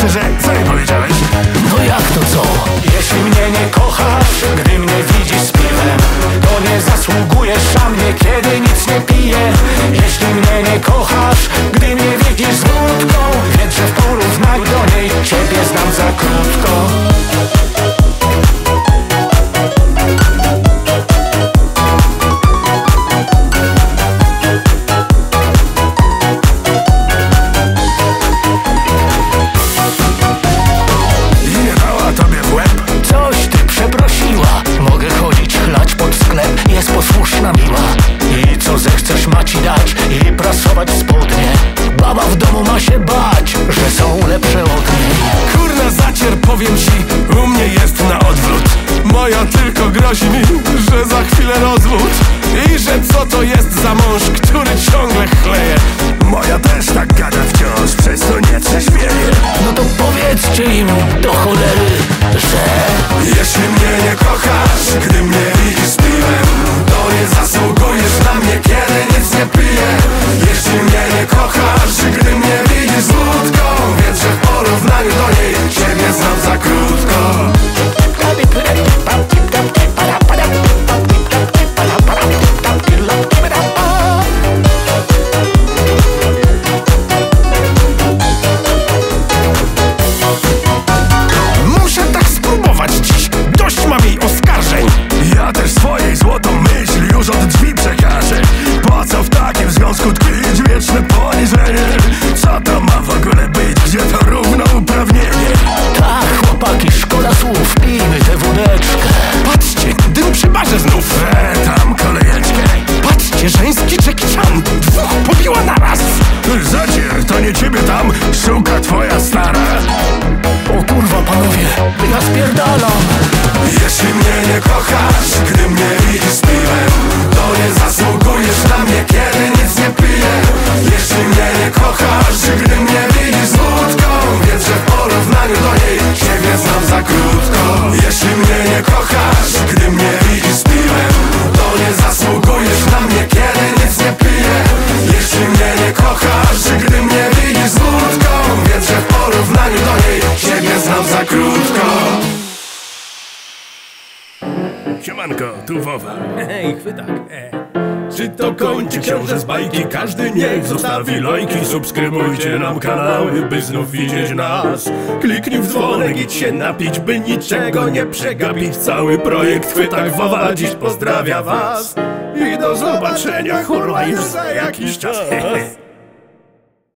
Szczerze, co mi powiedziałeś? No jak to co? Jeśli mnie nie kochasz, gdy mnie widzisz z piwem, to nie zasługujesz na mnie, kiedy nic nie piję. Jeśli mnie nie kochasz, gdy mnie widzisz z wódką, wiedz, że w porównaniu do niej ciebie znam za krótko. Jest posłuszna, miła i co zechcesz ma ci dać i prasować spodnie. Baba w domu ma się bać, że są lepsze od niej. Kurna zacier, powiem ci, u mnie jest na odwrót. Moja tylko grozi mi, że za chwilę rozwód. I że co to jest za mąż, który ciągle chleje. Moja też tak gada wciąż, przez to nie trzeźwieje. No to powiedzcie im do cholery, że jeśli mnie nie kochasz, gdy mnie widzisz z piwem, to nie zasługujesz na mnie, kiedy nic nie piję. Jeśli mnie nie kochasz, gdy mnie widzisz z wódką, wiedz, że w porównaniu do niej ciebie znam za krótko. Muszę tak spróbować dziś, dość mam jej oskarżeń. Ja też swojej złotą myśl już od drzwi przekażę. Po co w takim związku tkwić wieczne poniżenie? Co to ma w ogóle być, gdzie to równouprawnienie? tak, chłopaki, szkoda słów, pijmy tę wódeczkę. Patrzcie, dym przy barze znów. Tam kolejeczkę. Patrzcie, żeński Jackie Chan, dwóch pobiła naraz. Zacier, to nie ciebie tam szuka twoja stara. O kurwa, panowie, ja spierdalam. Jeśli mnie nie kochasz, gdy mnie widzisz z piwem, to nie zasługujesz na mnie, kiedy nic nie piję. Jeśli mnie nie kochasz, gdy mnie widzisz z wódką, wiedz, że w porównaniu do niej ciebie znam za krótko. Jeśli mnie nie kochasz, gdy mnie widzisz z piwem, to nie zasługujesz na mnie, kiedy nic nie piję. Jeśli mnie nie kochasz, gdy mnie widzisz z wódką, wiedz, że w porównaniu do niej ciebie znam za krótko. Siemanko, tu Wowa. Hej, chwytak. Czy to kończy książę z bajki? Każdy niech zostawi lajki. Subskrybujcie nam kanały, by znów widzieć nas. Kliknij w dzwonek, idź się napić, by niczego nie przegapić. Cały projekt Chwytak Wowa dziś pozdrawia was. I do zobaczenia, kurwa, już za jakiś czas.